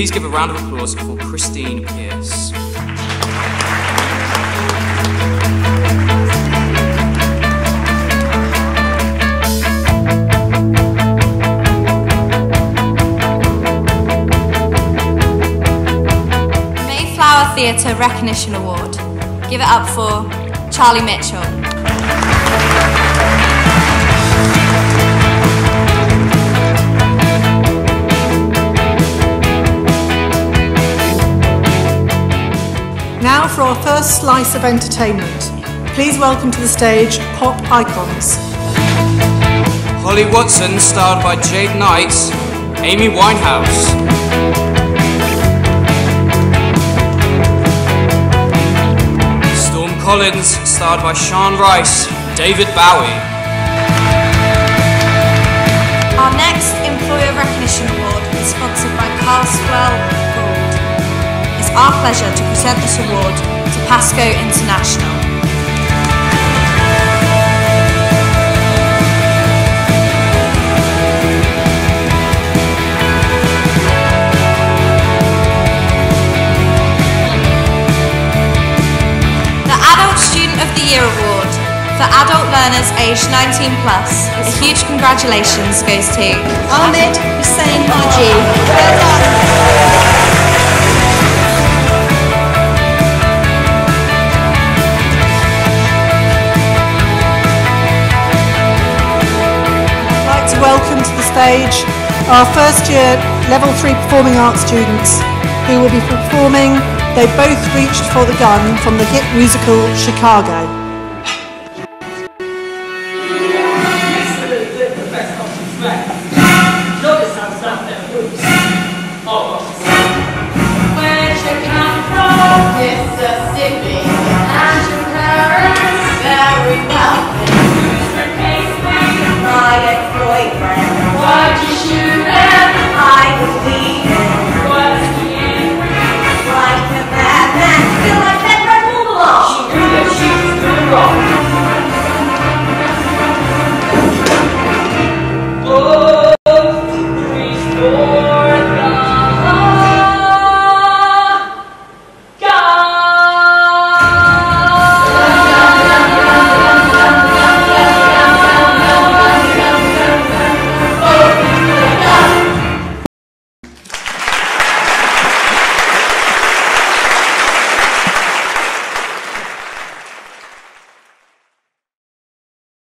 Please give a round of applause for Christine Pierce. Mayflower Theatre Recognition Award. Give it up for Charlie Mitchell. Now for our first slice of entertainment. Please welcome to the stage pop icons. Holly Watson, starred by Jade Knight, Amy Winehouse. Storm Collins, starred by Sean Rice, David Bowie. Our next Employer Recognition Award is sponsored by Castwell Gold. It's our pleasure to present this award to Pasco International. The Adult Student of the Year Award for adult learners aged 19 plus. A huge congratulations goes to Ahmed Hussein Haji. Well done. I'd like to welcome to the stage our first year Level 3 Performing Arts students who will be performing They Both Reached for the Gun from the hit musical Chicago. The best